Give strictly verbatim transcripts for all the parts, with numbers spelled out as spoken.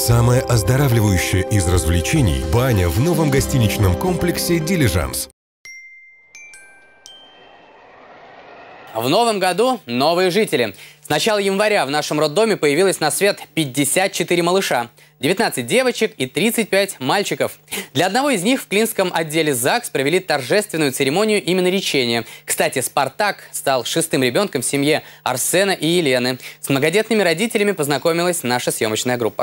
Самое оздоравливающее из развлечений – баня в новом гостиничном комплексе «Дилижанс». В новом году новые жители. С начала января в нашем роддоме появилось на свет пятьдесят четыре малыша, девятнадцать девочек и тридцать пять мальчиков. Для одного из них в Клинском отделе ЗАГС провели торжественную церемонию именоречения. Кстати, Спартак стал шестым ребенком в семье Арсена и Елены. С многодетными родителями познакомилась наша съемочная группа.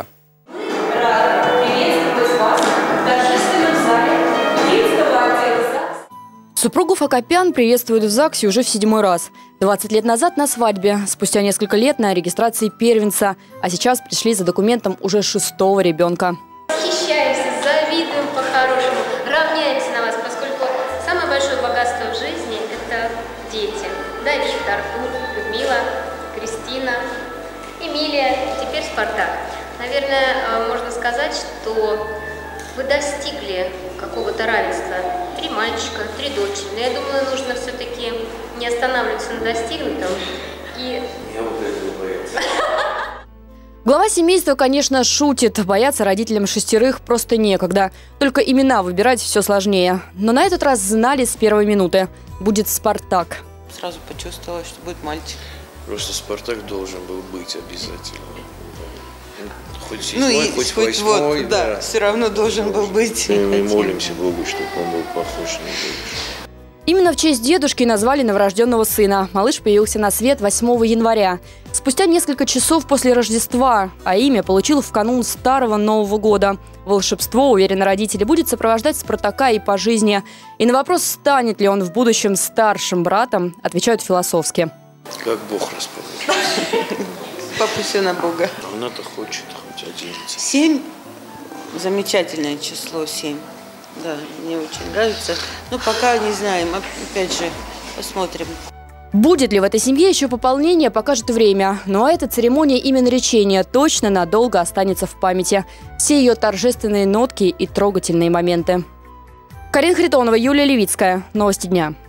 Супругов Акопян приветствуют в ЗАГСе уже в седьмой раз. двадцать лет назад на свадьбе, спустя несколько лет на регистрации первенца, а сейчас пришли за документом уже шестого ребенка. Восхищаемся, завидуем по-хорошему, равняемся на вас, поскольку самое большое богатство в жизни – это дети. Давид, Артур, Людмила, Кристина, Эмилия, теперь Спартак. Наверное, можно сказать, что вы достигли какого-то равенства. Три мальчика, три дочери. Но я думаю, нужно все-таки не останавливаться на достигнутом. И... Я вот этого боюсь. Глава семейства, конечно, шутит. Бояться родителям шестерых просто некогда. Только имена выбирать все сложнее. Но на этот раз знали с первой минуты. Будет Спартак. Сразу почувствовала, что будет мальчик. Просто Спартак должен был быть обязательно. Хоть седьмой, ну и хоть, хоть восьмой, вот, да, да, все равно должен был быть. И мы молимся Богу, чтобы он был похож на дедушку. Именно в честь дедушки назвали новорожденного сына. Малыш появился на свет восьмого января. Спустя несколько часов после Рождества, а имя получил в канун Старого Нового года. Волшебство, уверены родители, будет сопровождать Спартака и по жизни. И на вопрос, станет ли он в будущем старшим братом, отвечают философски. Как Бог расположит. Папа все на Бога. Она-то хочет хоть одиннадцать. Семь. Замечательное число семь. Да, мне очень нравится. Но пока не знаем. Опять же, посмотрим. Будет ли в этой семье еще пополнение, покажет время. Ну а эта церемония именоречения точно надолго останется в памяти. Все ее торжественные нотки и трогательные моменты. Карина Харитонова, Юлия Левицкая. Новости дня.